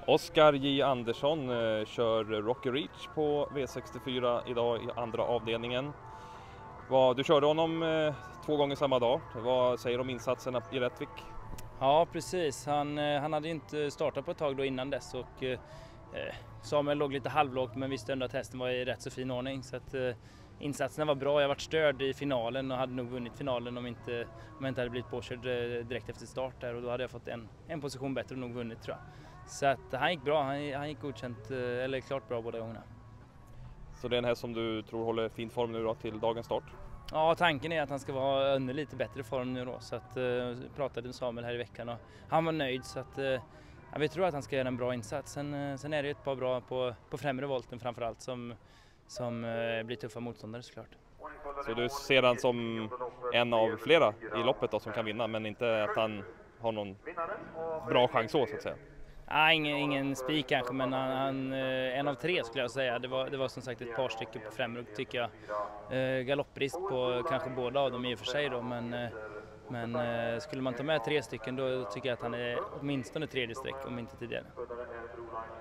Oskar J. Andersson kör Rocky Reach på V64 idag i andra avdelningen. Du körde honom 2 gånger samma dag. Vad säger du om insatserna i Rättvik? Ja, precis. Han hade inte startat på ett tag då innan dess och Samuel låg lite halvlågt men visste ändå att hästen var i rätt så fin ordning. Så att insatserna var bra. Jag varit störd i finalen och hade nog vunnit finalen om jag inte hade blivit påkörd direkt efter start där, och då hade jag fått en position bättre och nog vunnit, tror jag. Så att han gick bra. Han gick godkänt, eller klart bra båda gångerna. Så det är en häst som du tror håller fin form nu då till dagens start? Ja, tanken är att han ska vara ännu lite bättre form nu då, så att pratade med Samuel här i veckan och han var nöjd, så att vi tror att han ska göra en bra insats. Sen är det ett par bra på främre volten framförallt som blir tuffa motståndare såklart. Så du ser han som en av flera i loppet då, som kan vinna, men inte att han har någon bra chans så att säga? Nej, ingen spik kanske, men han en av 3 skulle jag säga. Det var som sagt ett par stycken på främre, tycker jag. Galopprisk på kanske båda av dem i och för sig då, men skulle man ta med 3 stycken då tycker jag att han är åtminstone 3:e streck, om inte tidigare.